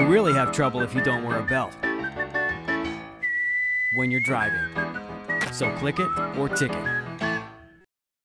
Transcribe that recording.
really have trouble if you don't wear a belt when you're driving. So click it or ticket.